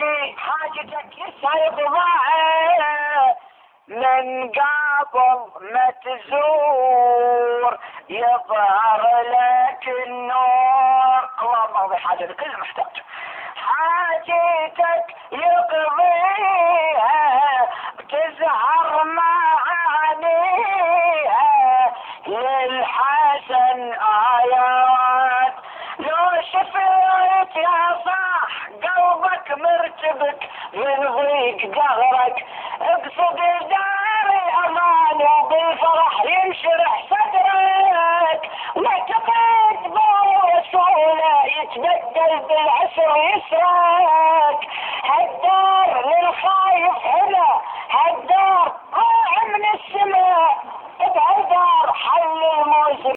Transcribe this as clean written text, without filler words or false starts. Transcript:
حاجتي حاجتك لسه يضمعي من قبل ما تزور يظهر لك النور. اللهم اقضي حاجتك كل محتاج حاجتك يقضيها تزهر معانيها للحسن آيات. لو شفت يا صاح قلبك مرتبك من ضيق دهرك اقصد دار الامان وبالفرح ينشرح صدرك واعتقد برسوله يتبدل بالعسر يسرك. هالدار للخايف هنا هالدار طاع من السماء بهالدار حل الموسم.